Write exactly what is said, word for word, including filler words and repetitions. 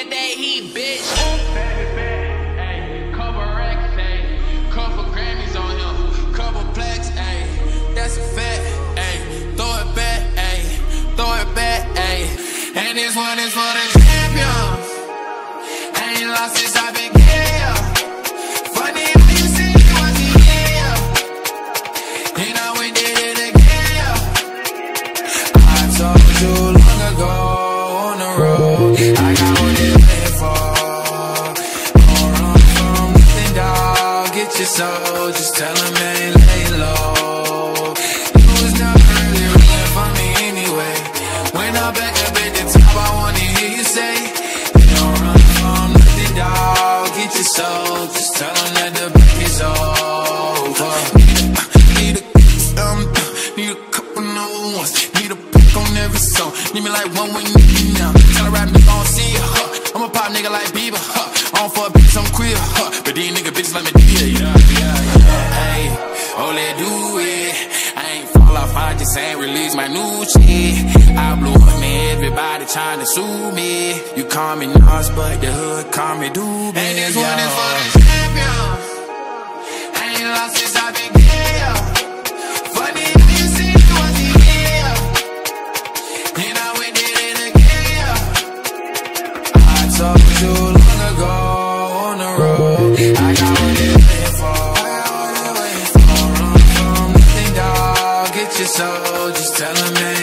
get that heat, bitch. Baby, baby, ayy, couple racks, ayy, couple Grammys on him, couple plaques, ayy, that's a fact, ayy, throw it back, ayy, throw it back, ayy, and this one is for the champions. Ain't lost since I've been here. Funny how you said you wasn't here. You know we did it again. I told you long ago on the road, I got what you're waiting for. Don't run from nothing, dog. Get your soul, just tell them ain't lay low. You was never really rooting for me anyway. When I'm back up at the top, I wanna hear you say, don't run from nothing, dog. Get your soul, just tell them that the back is over. Need a, um, need a couple new ones. Need a pick on every song. Need me like one when you need me now. Tell a rap nigga I don't see ya, huh. I'm a pop nigga like Bieber, huh. I don't fuck bitches, I'm queer, huh. But these nigga bitches let me do it, yeah, yeah, yeah. Hey, oh, let do it. I ain't fall off, I just ain't release my new shit. I blew up, man, everybody trying to sue me. You call me Nas, but the hood call me Doobie. And this one is for the champions. I ain't lost since I've been here. Funny how you said you wasn't here. You know we did it again. I told you long ago on the road, I got what you're waiting for. Don't run from nothing, dog. Get your soul, just tell them, man.